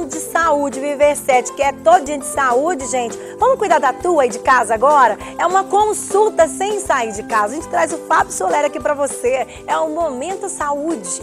falando de saúde, Viver 7, que é todo dia de saúde, gente. Vamos cuidar da tua aí de casa agora? É uma consulta sem sair de casa. A gente traz o Fábio Soler aqui pra você. É o Momento Saúde.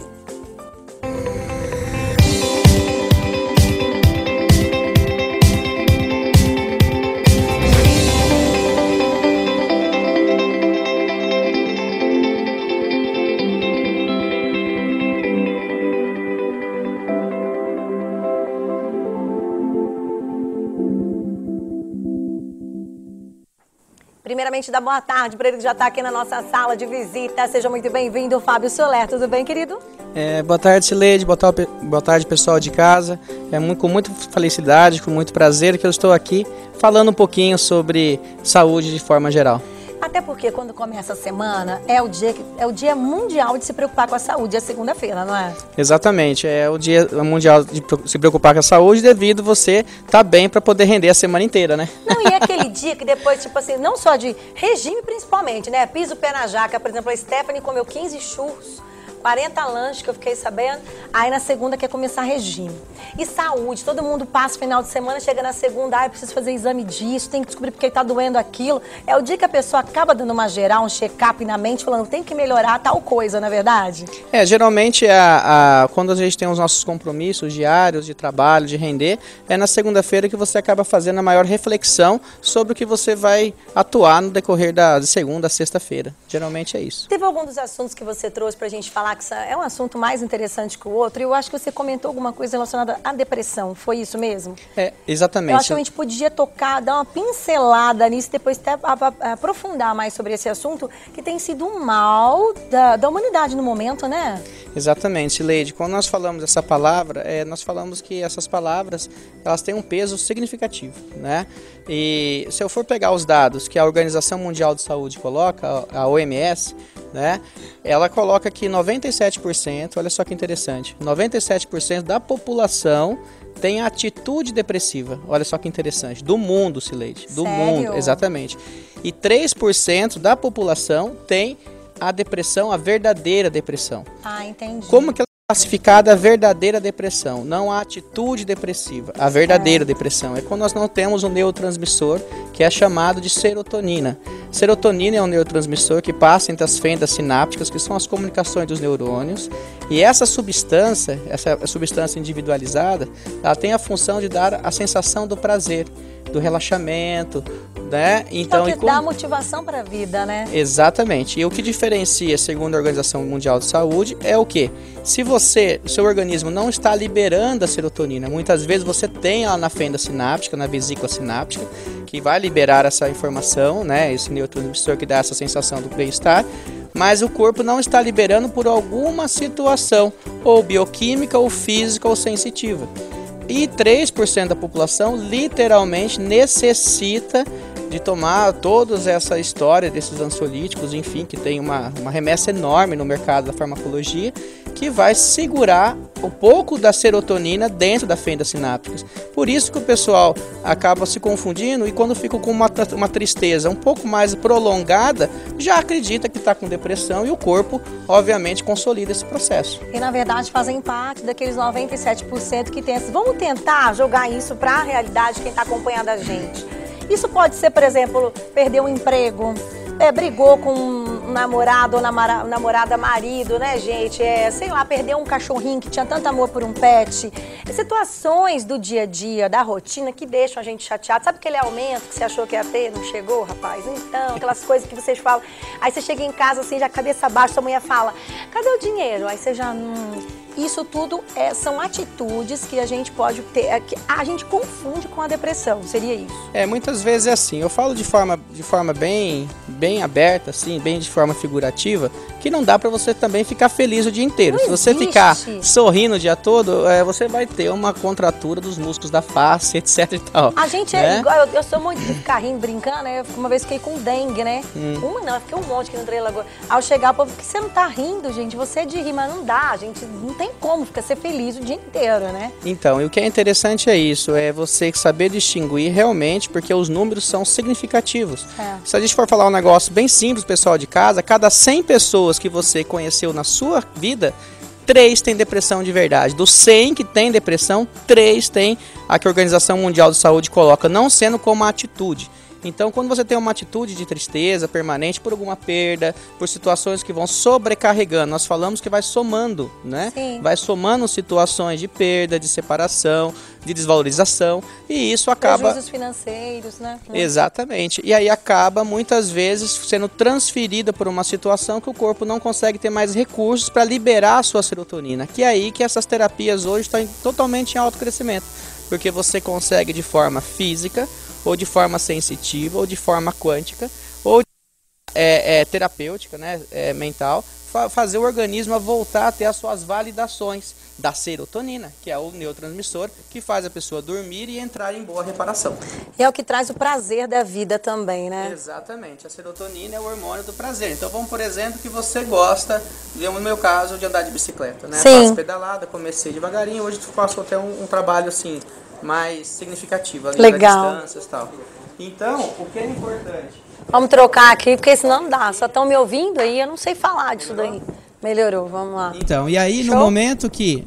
Primeiramente, dá boa tarde para ele que já está aqui na nossa sala de visita. Seja muito bem-vindo, Fábio Soler. Tudo bem, querido? Boa tarde, Sileide. Boa tarde, pessoal de casa. Com muita felicidade, com muito prazer que eu estou aqui falando um pouquinho sobre saúde de forma geral. Até porque quando começa a semana é o dia mundial de se preocupar com a saúde, é segunda-feira, não é? Exatamente, é o dia mundial de se preocupar com a saúde devido você estar bem para poder render a semana inteira, né? Não, e é aquele dia que depois, tipo assim, não só de regime principalmente, né? Pisa o pé na jaca, por exemplo, a Stephanie comeu 15 churros, 40 lanches que eu fiquei sabendo, aí na segunda quer começar regime. E saúde, todo mundo passa o final de semana, chega na segunda, preciso fazer exame disso, tem que descobrir porque tá doendo aquilo. É o dia que a pessoa acaba dando uma geral, um check-up na mente, falando, tem que melhorar tal coisa, não é verdade? Geralmente quando a gente tem os nossos compromissos diários de trabalho, de render, é na segunda-feira que você acaba fazendo a maior reflexão sobre o que você vai atuar no decorrer de segunda a sexta-feira. Geralmente é isso. Teve algum dos assuntos que você trouxe pra gente falar que é um assunto mais interessante que o outro, e eu acho que você comentou alguma coisa relacionada à depressão, foi isso mesmo? Exatamente. Eu acho que a gente podia tocar, dar uma pincelada nisso, depois até aprofundar mais sobre esse assunto, que tem sido um mal da humanidade no momento, né? Exatamente, Leide. Quando nós falamos essa palavra, nós falamos que essas palavras, elas têm um peso significativo, né? E se eu for pegar os dados que a Organização Mundial de Saúde coloca, a OMS, né? Ela coloca que 97%, olha só que interessante, 97% da população tem atitude depressiva. Olha só que interessante, do mundo, Sileide, do mundo, exatamente. E 3% da população tem a depressão, a verdadeira depressão. Ah, entendi. Como que ela é classificada a verdadeira depressão? Não a atitude depressiva, a verdadeira depressão. É quando nós não temos um neurotransmissor que é chamado de serotonina. Serotonina é um neurotransmissor que passa entre as fendas sinápticas, que são as comunicações dos neurônios. E essa substância individualizada, ela tem a função de dar a sensação do prazer, do relaxamento, né? Então, que dá motivação para a vida, né? Exatamente. E o que diferencia, segundo a Organização Mundial de Saúde, é o quê? Se o seu organismo não está liberando a serotonina, muitas vezes você tem ela na fenda sináptica, na vesícula sináptica, que vai liberar essa informação, né? Esse neurotransmissor que dá essa sensação do bem-estar, mas o corpo não está liberando por alguma situação, ou bioquímica, ou física, ou sensitiva. E 3% da população literalmente necessita de tomar toda essa história desses ansiolíticos, enfim, que tem uma remessa enorme no mercado da farmacologia, que vai segurar um pouco da serotonina dentro da fenda sinápticas. Por isso que o pessoal acaba se confundindo e quando fica com uma tristeza um pouco mais prolongada, já acredita que está com depressão e o corpo, obviamente, consolida esse processo. E, na verdade, fazem parte daqueles 97% que tem. Vamos tentar jogar isso para a realidade, quem está acompanhando a gente. Isso pode ser, por exemplo, perder um emprego, brigou com um namorado ou namorada, marido, né, gente? Sei lá, perder um cachorrinho que tinha tanto amor por um pet. Situações do dia a dia, da rotina, que deixam a gente chateado. Sabe aquele aumento que você achou que ia ter, não chegou, rapaz? Então, aquelas coisas que vocês falam. Aí você chega em casa, assim, já cabeça baixa, sua mulher fala, cadê o dinheiro? Aí você já... Isso tudo são atitudes que a gente pode ter, que a gente confunde com a depressão, seria isso? Muitas vezes é assim, eu falo de forma bem aberta, assim, bem de forma figurativa, que não dá para você também ficar feliz o dia inteiro. Se você ficar sorrindo o dia todo, você vai ter uma contratura dos músculos da face, etc e tal. A gente é igual, eu sou muito de ficar rindo, brincando, uma vez fiquei com dengue, né? Uma não, eu fiquei um monte aqui no Trem Lagoa. Ao chegar, o povo, por que você não tá rindo, gente? Você é de rir, mas não dá, gente, não tem como ser feliz o dia inteiro, né? Então, e o que é interessante é isso, é você saber distinguir realmente, porque os números são significativos. Se a gente for falar um negócio bem simples, pessoal de casa, cada 100 pessoas que você conheceu na sua vida, 3 têm depressão de verdade. Dos 100 que têm depressão, 3 têm a que a Organização Mundial de Saúde coloca, não sendo como atitude. Então, quando você tem uma atitude de tristeza permanente por alguma perda, por situações que vão sobrecarregando, nós falamos que vai somando, né? Sim. Vai somando situações de perda, de separação, de desvalorização, e isso acaba... Prejuízos financeiros, né? Exatamente. E aí acaba, muitas vezes, sendo transferida por uma situação que o corpo não consegue ter mais recursos para liberar a sua serotonina. Que é aí que essas terapias hoje estão totalmente em alto crescimento. Porque você consegue de forma física, ou de forma sensitiva, ou de forma quântica, ou terapêutica, né, mental, fazer o organismo voltar a ter as suas validações da serotonina, que é o neurotransmissor que faz a pessoa dormir e entrar em boa reparação. E é o que traz o prazer da vida também, né? Exatamente, a serotonina é o hormônio do prazer. Então vamos, por exemplo, que você gosta, no meu caso, de andar de bicicleta, né? Sim. Faço pedalada, comecei devagarinho, hoje faço até um trabalho assim mais significativo ali das distâncias e tal. Então, o que é importante? Vamos trocar aqui, porque senão não dá. Só estão me ouvindo aí, eu não sei falar disso daí. Melhorou, vamos lá. Então, e aí no momento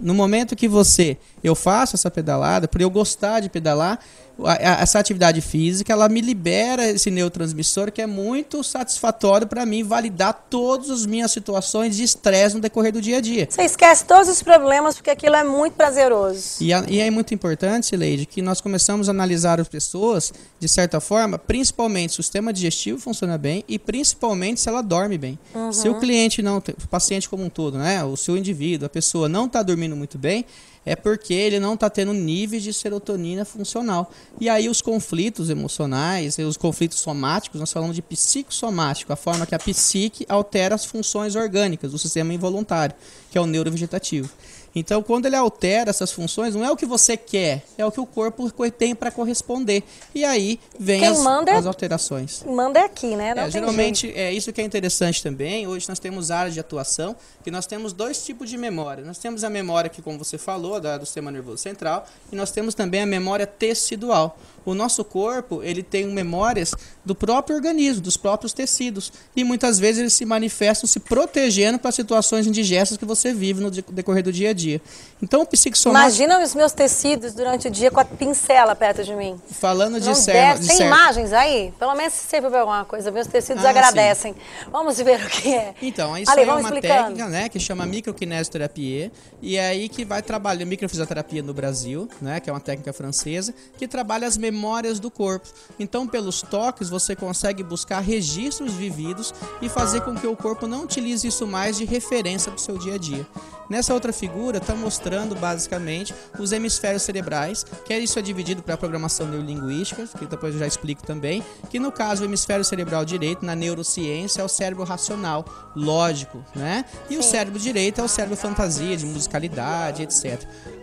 que eu faço essa pedalada, por eu gostar de pedalar, essa atividade física, ela me libera esse neurotransmissor que é muito satisfatório para mim validar todas as minhas situações de estresse no decorrer do dia a dia. Você esquece todos os problemas porque aquilo é muito prazeroso. E é muito importante, Sileide, que nós começamos a analisar as pessoas, de certa forma, principalmente se o sistema digestivo funciona bem e principalmente se ela dorme bem. Uhum. Se o cliente não, o paciente como um todo, né, o seu indivíduo, a pessoa não está dormindo muito bem, é porque ele não está tendo níveis de serotonina funcional. E aí os conflitos emocionais, os conflitos somáticos, nós falamos de psicossomático, a forma que a psique altera as funções orgânicas do sistema involuntário, que é o neurovegetativo. Então, quando ele altera essas funções, não é o que você quer, é o que o corpo tem para corresponder. E aí vem as alterações. Quem manda é aqui, né? Não geralmente, é isso que é interessante também. Hoje nós temos áreas de atuação, que nós temos 2 tipos de memória. Nós temos a memória que, como você falou, do sistema nervoso central, e nós temos também a memória tecidual. O nosso corpo, ele tem memórias do próprio organismo, dos próprios tecidos. E muitas vezes eles se manifestam se protegendo para situações indigestas que você vive no decorrer do dia a dia. Então o psicossomático... Imagina os meus tecidos durante o dia com a pincela perto de mim. Falando de Tem imagens aí? Pelo menos se serviu para alguma coisa. Meus tecidos agradecem. Sim. Vamos ver o que é. Então, isso é uma técnica, né, que chama microquinesioterapia. E é aí que vai trabalhar microfisioterapia no Brasil, né, que é uma técnica francesa, que trabalha as memórias do corpo. Então, pelos toques, você consegue buscar registros vividos e fazer com que o corpo não utilize isso mais de referência para o seu dia a dia. Nessa outra figura, está mostrando basicamente os hemisférios cerebrais, que isso é dividido para a programação neurolinguística, que depois eu já explico também, que no caso o hemisfério cerebral direito, na neurociência, é o cérebro racional, lógico, né? E o cérebro direito é o cérebro fantasia, de musicalidade, etc.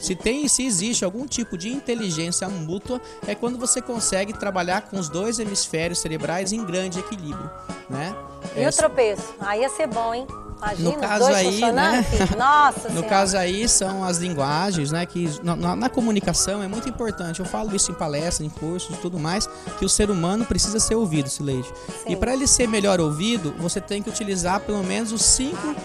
Se existe algum tipo de inteligência mútua, é quando você consegue trabalhar com os 2 hemisférios cerebrais em grande equilíbrio, né? E o tropeço? Aí ia ser bom, hein? Imagina, no caso aí, né? Nossa no caso aí são as linguagens, né? Que na comunicação é muito importante. Eu falo isso em palestras, em cursos e tudo mais, que o ser humano precisa ser ouvido, Sileide. E para ele ser melhor ouvido, você tem que utilizar pelo menos as 5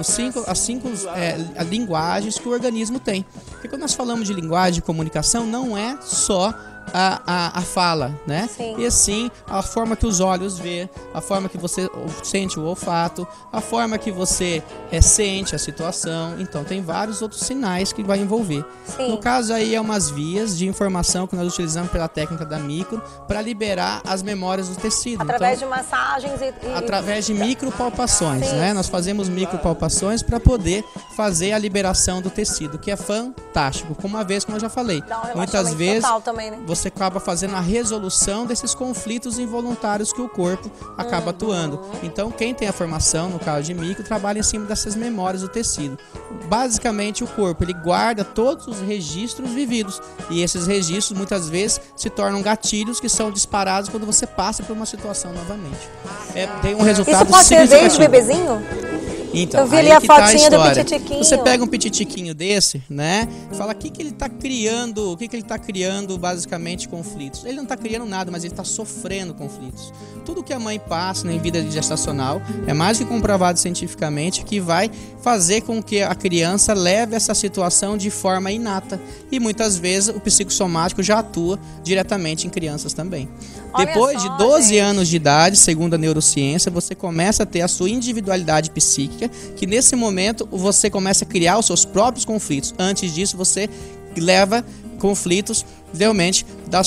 linguagens que o organismo tem. Porque quando nós falamos de linguagem de comunicação, não é só a fala, né? Sim. E assim, a forma que os olhos vê, a forma que você sente o olfato, a forma que você sente a situação. Então, tem vários outros sinais que vai envolver. Sim. No caso aí, é umas vias de informação que nós utilizamos pela técnica da micro para liberar as memórias do tecido. Através então, de massagens através de micropalpações, sim, né? Nós fazemos micropalpações para poder fazer a liberação do tecido, que é fantástico. Como eu já falei, muitas vezes também, né? Você acaba fazendo a resolução desses conflitos involuntários que o corpo acaba atuando. Então, quem tem a formação, no caso de micro, trabalha em cima dessas memórias do tecido. Basicamente, o corpo ele guarda todos os registros vividos. E esses registros, muitas vezes, se tornam gatilhos que são disparados quando você passa por uma situação novamente. Tem um resultado significativo. Isso pode ser desde bebezinho? Então, eu vi ali a fotinha do pititiquinho. Você pega um pititiquinho desse, né? Fala o que ele tá criando, basicamente conflitos. Ele não tá criando nada, mas ele tá sofrendo conflitos. Tudo que a mãe passa em vida gestacional é mais que comprovado cientificamente que vai fazer com que a criança leve essa situação de forma inata. E muitas vezes o psicossomático já atua diretamente em crianças também. Olha Depois só, de 12 gente. anos de idade, segundo a neurociência, você começa a ter a sua individualidade psíquica, que nesse momento você começa a criar os seus próprios conflitos. Antes disso, você leva conflitos realmente dos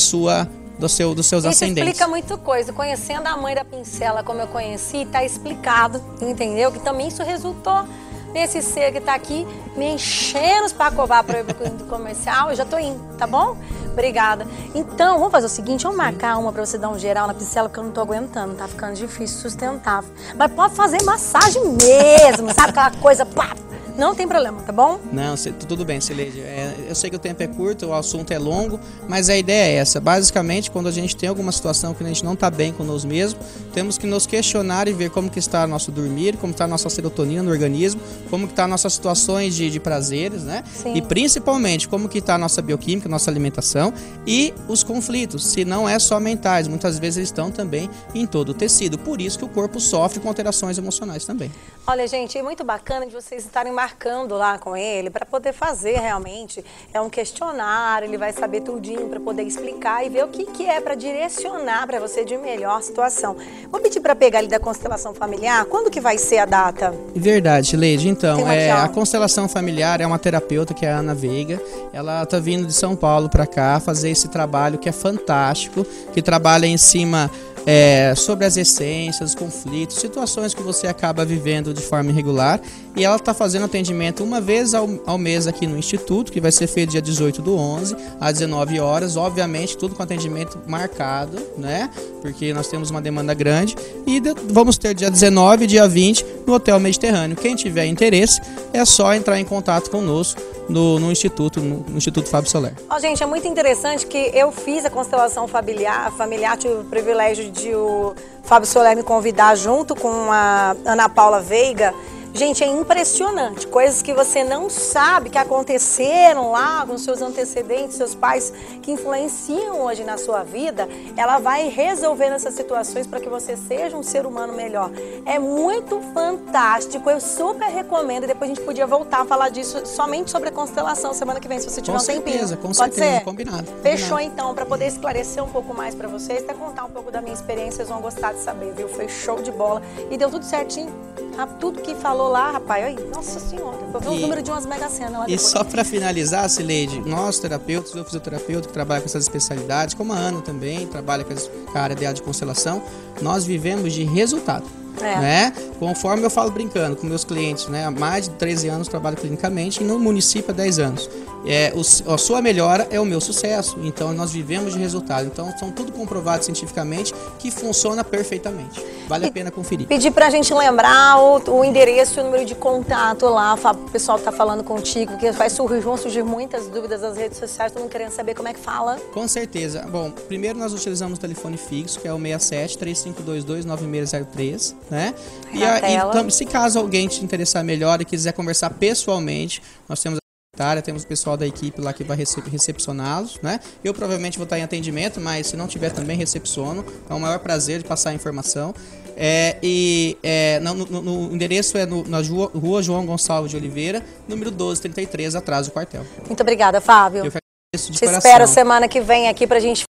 seus Isso ascendentes. explica muita coisa. Conhecendo a mãe da Pincela como eu conheci, tá explicado, entendeu? Que também isso resultou nesse ser que tá aqui me enchendo os pacovar para eu ir do comercial. Eu já tô indo, tá bom? Obrigada. Então, vamos fazer o seguinte, vamos marcar uma para você dar um geral na Pincela, porque eu não tô aguentando, tá ficando difícil, sustentável. Mas pode fazer massagem mesmo, sabe? Aquela coisa, pá, não tem problema, tá bom? Não, tudo bem, Cileide. Eu sei que o tempo é curto, o assunto é longo, mas a ideia é essa. Basicamente, quando a gente tem alguma situação que a gente não está bem com nós mesmos, temos que nos questionar e ver como que está nosso dormir, como está a nossa serotonina no organismo, como que está nossas situações de prazeres, né? Sim. E principalmente, como que está a nossa bioquímica, nossa alimentação e os conflitos. Se não é só mentais, muitas vezes eles estão também em todo o tecido. Por isso que o corpo sofre com alterações emocionais também. Olha, gente, é muito bacana de vocês estarem marcando lá com ele para poder fazer realmente um questionário, ele vai saber tudinho para poder explicar e ver o que é para direcionar para você de melhor situação. Vou pedir para pegar ali da constelação familiar, quando que vai ser a data? Verdade, Leide. Então, aqui, a constelação familiar é uma terapeuta que é a Ana Veiga. Ela tá vindo de São Paulo para cá fazer esse trabalho que é fantástico, que trabalha em cima sobre as essências, conflitos, situações que você acaba vivendo de forma irregular. E ela está fazendo atendimento uma vez ao mês aqui no Instituto, que vai ser feito dia 18/11, às 19 horas. Obviamente, tudo com atendimento marcado, né? Porque nós temos uma demanda grande. E vamos ter dia 19 e dia 20 no Hotel Mediterrâneo. Quem tiver interesse, é só entrar em contato conosco no Instituto Fábio Soler. Ó, gente, é muito interessante que eu fiz a constelação familiar, tive o privilégio de o Fábio Soler me convidar junto com a Ana Paula Veiga. Gente, é impressionante, coisas que você não sabe que aconteceram lá com seus antecedentes, seus pais, que influenciam hoje na sua vida, ela vai resolvendo essas situações para que você seja um ser humano melhor. É muito fantástico, eu super recomendo, e depois a gente podia voltar a falar disso somente sobre a constelação semana que vem, se você tiver um tempinho. Com Pode certeza, ser? combinado. Fechou então, para poder esclarecer um pouco mais para vocês, até contar um pouco da minha experiência, vocês vão gostar de saber, viu? Foi show de bola e deu tudo certinho. Tudo que falou lá, rapaz, aí, nossa senhora, eu vi o número de umas mega cenas lá depois. E só para finalizar, Cileide, nós terapeutas, eu fisioterapeuta que trabalha com essas especialidades, como a Ana também, trabalha com a área de constelação, nós vivemos de resultado. Né? Conforme eu falo brincando com meus clientes, né? Há mais de 13 anos trabalho clinicamente e no município há 10 anos. A sua melhora é o meu sucesso, então nós vivemos de resultado. Então são tudo comprovado cientificamente que funciona perfeitamente. Vale a pena conferir. Pedir pra gente lembrar o endereço e o número de contato lá, o pessoal tá falando contigo, porque vão surgir muitas dúvidas nas redes sociais, todo mundo querendo saber como é que fala. Com certeza. Bom, primeiro nós utilizamos o telefone fixo, que é o 67-3522-9603, né? E se caso alguém te interessar melhor e quiser conversar pessoalmente, nós temos temos o pessoal da equipe lá que vai recepcioná-los, né? Eu provavelmente vou estar em atendimento, mas se não tiver também recepciono. É o maior prazer de passar a informação. No endereço na Rua João Gonçalves de Oliveira, número 1233, atrás do quartel. Muito obrigada, Fábio. Eu que agradeço de Te coração. espero semana que vem aqui pra gente